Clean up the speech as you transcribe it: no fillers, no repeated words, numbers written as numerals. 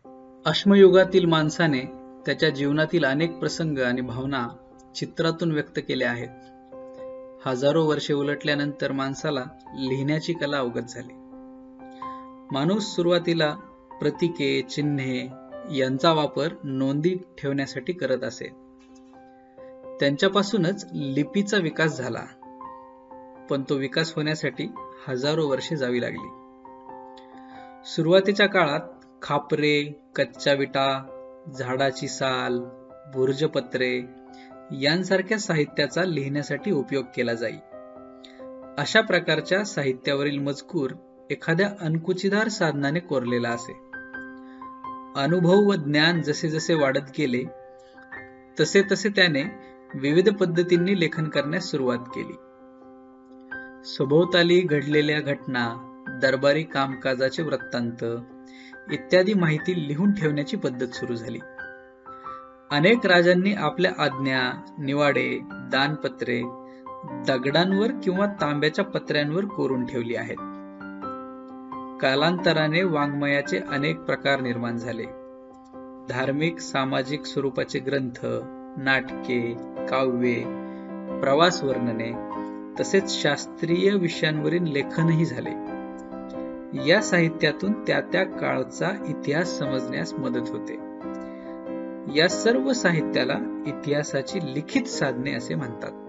अश्मयुगातील माणसाने त्याच्या जीवनातील अनेक प्रसंग आणि भावना चित्रातून व्यक्त केल्या आहेत. हजारो वर्षे उलटल्यानंतर माणसाला लिहिण्याची कला अवगत झाली. माणूस सुरुवातीला प्रतीके, चिन्हे यांचा वापर नोंदी ठेवण्यासाठी करत असे. त्यांच्यापासूनच लिपीचा विकास झाला, पण तो विकास होण्यासाठी हजारो वर्षे जावी लागली. सुरुवातीच्या काळात खापरे, कच्च्या विटा, झाडाची साल, भुर्जपत्रे यांसारख्या साहित्याचा लिहिण्यासाठी उपयोग केला जाई. अशा प्रकारच्या साहित्यावरील मजकूर एखाद्या अणकुचीदार साधनाने कोरलेला असे. अनुभव व ज्ञान जसे जसे वाढत गेले तसे तसे त्याने विविध पद्धतींनी लेखन करण्यास सुरुवात केली. सभोवताली घडलेल्या घटना, दरबारी कामकाजाचे वृत्तांत इत्यादी माहिती लिहून ठेवण्याची पद्धत सुरू झाली. अनेक राजांनी आपल्या आज्ञा, निवाडे, दानपत्रे दगडांवर किंवा तांब्याच्या पत्र्यांवर कोरून ठेवली आहेत. कालांतराने वाङ्मयाचे अनेक प्रकार निर्माण झाले. धार्मिक, सामाजिक स्वरूपाचे ग्रंथ, नाटके, काव्ये, प्रवास वर्णने तसेच शास्त्रीय विषयांवरील लेखनही झाले. या साहित्यातून त्या त्या काळचा इतिहास समजण्यास मदत होते. या सर्व साहित्याला इतिहासाची लिखित साधने असे म्हणतात.